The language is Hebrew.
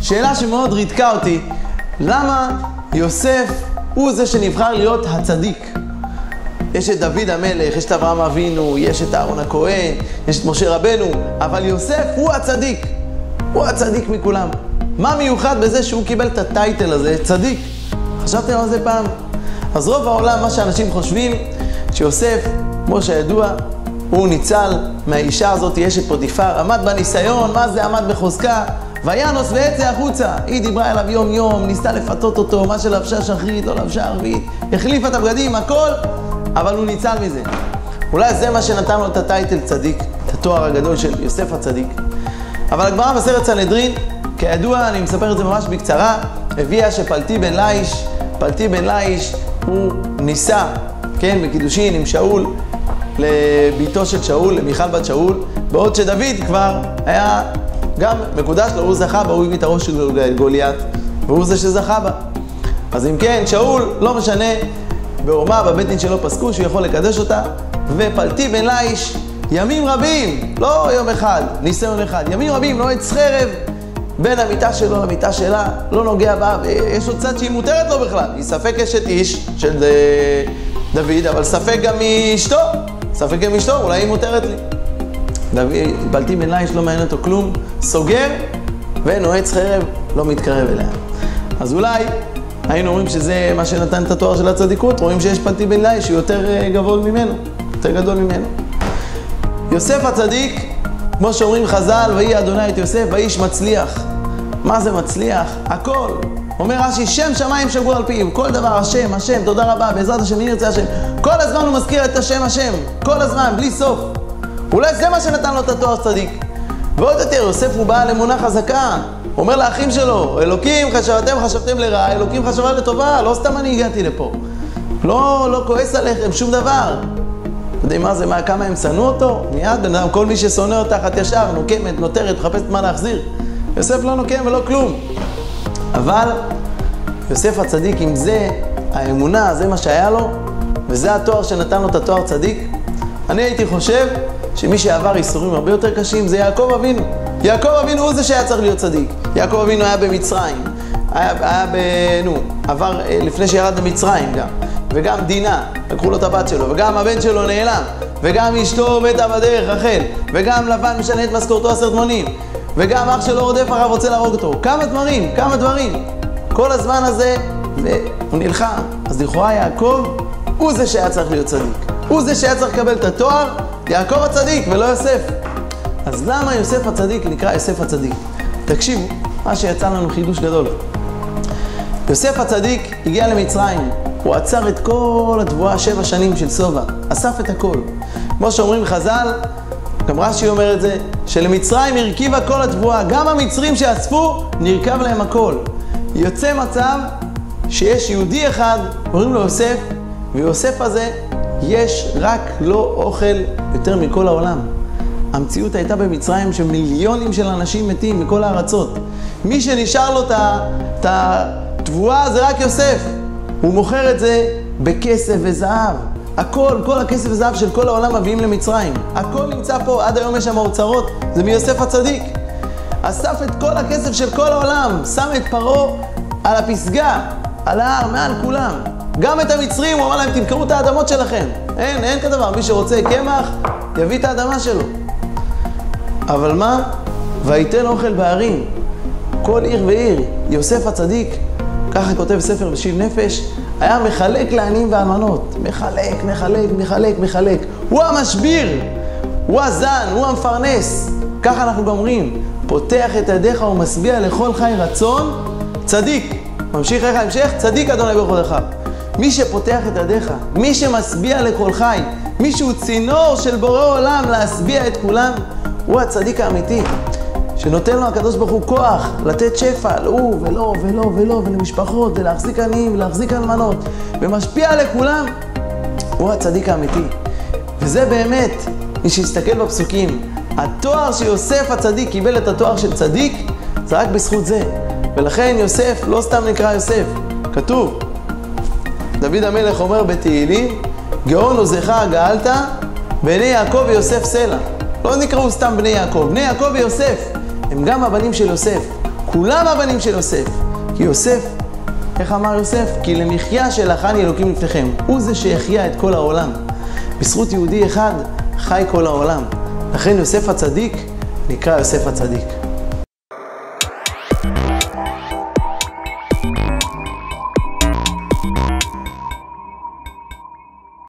שאלה שמאוד ריתקה אותי, למה יוסף הוא זה שנבחר להיות הצדיק? יש את דוד המלך, יש את אברהם אבינו, יש את אהרון הכהן, יש את משה רבנו, אבל יוסף הוא הצדיק. הוא הצדיק מכולם. מה מיוחד בזה שהוא קיבל את הטייטל הזה, צדיק? חשבתם על זה פעם? אז רוב העולם, מה שאנשים חושבים, שיוסף, כמו שידוע, הוא ניצל מהאישה הזאת, יש את פוטיפר, עמד בניסיון, מה זה עמד בחוזקה, וינוס ויצא החוצה. היא דיברה אליו יום יום, ניסתה לפתות אותו, מה שלבשה שחרית, לא לבשה ערבית, החליפה את הבגדים, הכל, אבל הוא ניצל מזה. אולי זה מה שנתן לו את הטייטל צדיק, את התואר הגדול של יוסף הצדיק. אבל הגמרא בסרט סנהדרין, כידוע, אני מספר את זה ממש בקצרה, הביאה שפלטי בן לאיש הוא ניסה, כן, בקידושין עם שאול, לביתו של שאול, למיכל בת שאול, בעוד שדוד כבר היה גם מקודש לו, הוא זכה בה, הוא הביא את הראש של גוליית, והוא זה שזכה בה. אז אם כן, שאול, לא משנה, בעורמה בבית דין שלו פסקו שהוא יכול לקדש אותה, ופלטי בן לאיש, ימים רבים, לא יום אחד, ניסיון אחד, ימים רבים, נועץ חרב, בין המיטה שלו למיטה שלה, לא נוגע בה, ויש עוד צד שהיא מותרת לו בכלל. היא ספק אשת איש של דוד, אבל ספק גם מאשתו. ספק גם מאשתו, אולי היא מותרת לי. פלטי בן לאיש לא מעניין אותו כלום, סוגר ונועץ חרב, לא מתקרב אליה. אז אולי היינו אומרים שזה מה שנתן את התואר של הצדיקות, רואים שיש פלטי בן לאיש שהוא יותר גדול ממנו. יוסף הצדיק, כמו שאומרים חז"ל, ויהי אדוני את יוסף, ואיש מצליח. מה זה מצליח? הכל. אומר רש"י, שם שמיים שגור על פיו, כל דבר השם, תודה רבה, בעזרת השם, מי ירצה השם. כל הזמן הוא מזכיר את השם, כל הזמן, בלי סוף. אולי זה מה שנתן לו את התואר צדיק. ועוד יותר, יוסף הוא בעל אמונה חזקה. אומר לאחים שלו, אלוקים חשבתם לרעה, אלוקים חשבה לטובה, לא סתם אני הגעתי לפה. לא כועס עליכם, שום דבר. יודעים מה זה, כמה הם שנאו אותו? מיד בן אדם, כל מי ששונא אותך, את ישר, נוקמת, נותרת, מחפשת מה להחזיר. יוסף לא נוקם ולא כלום. אבל יוסף הצדיק, עם זה, האמונה, זה מה שהיה לו, וזה התואר שנתן לו את התואר צדיק. אני הייתי חושב שמי שעבר איסורים הרבה יותר קשים זה יעקב אבינו. יעקב אבינו הוא זה שהיה צריך להיות צדיק. יעקב אבינו היה במצרים, עבר לפני שירד למצרים גם. וגם דינה, לקחו לו את הבת שלו, וגם הבן שלו נעלם, וגם אשתו מתה בדרך, רחל, וגם לבן משנה את משכורתו 10 מונים, וגם אח שלו רודף אחריו רוצה להרוג אותו. כמה דברים. כל הזמן הזה, והוא נלחם. אז לכאורה יעקב הוא זה שהיה צריך להיות צדיק. הוא זה שהיה צריך לקבל את התואר, יעקב הצדיק ולא יוסף. אז למה יוסף הצדיק נקרא יוסף הצדיק? תקשיבו, מה שיצא לנו חידוש גדול. יוסף הצדיק הגיע למצרים. הוא עצר את כל התבואה 7 שנים של סובה, אסף את הכל. כמו שאומרים חז"ל, גם רש"י אומר את זה, שלמצרים הרכיבה כל התבואה, גם המצרים שאספו, נרכב להם הכל. יוצא מצב שיש יהודי אחד, קוראים לו יוסף, ויוסף הזה יש רק לו אוכל יותר מכל העולם. המציאות הייתה במצרים שמיליונים של אנשים מתים מכל הארצות. מי שנשאר לו את התבואה זה רק יוסף. הוא מוכר את זה בכסף וזהב. כל הכסף וזהב של כל העולם מביאים למצרים. הכל נמצא פה, עד היום יש שם אוצרות, זה מיוסף הצדיק. אסף את כל הכסף של כל העולם, שם את פרעה על הפסגה, על ההר, מעל כולם. גם את המצרים, הוא אמר להם, תמכרו את האדמות שלכם. אין כדבר, מי שרוצה קמח, יביא את האדמה שלו. אבל מה? ויתן אוכל בערים, כל עיר ועיר, יוסף הצדיק, ככה כותב ספר בשיב נפש, היה מחלק לעניים ואלמנות. מחלק. הוא המשביר, הוא הזן, הוא המפרנס. ככה אנחנו גם אומרים, פותח את ידיך ומשביע לכל חי רצון, צדיק. ממשיך איך ההמשך, צדיק אדוני בכבודך. מי שפותח את ידיך, מי שמשביע לכל חי, מי שהוא צינור של בורא עולם להשביע את כולם, הוא הצדיק האמיתי. שנותן לו הקדוש ברוך הוא כוח לתת שפע, לו ולמשפחות, ולהחזיק עניים, ולהחזיק אלמנות, ומשפיע לכולם, הוא הצדיק האמיתי. וזה באמת, מי שיסתכל בפסוקים, התואר שיוסף הצדיק קיבל את התואר של צדיק, זה רק בזכות זה. ולכן יוסף לא סתם נקרא יוסף. כתוב, דוד המלך אומר בתהילים, גאון עוזך גאלת, בני יעקב ויוסף סלע. לא נקראו סתם בני יעקב, בני יעקב ויוסף. הם גם הבנים של יוסף. כולם הבנים של יוסף. כי יוסף, איך אמר יוסף? כי למחיה שלחני אלוקים לפניכם. הוא זה שהחיה את כל העולם. בזכות יהודי אחד חי כל העולם. לכן יוסף הצדיק נקרא יוסף הצדיק.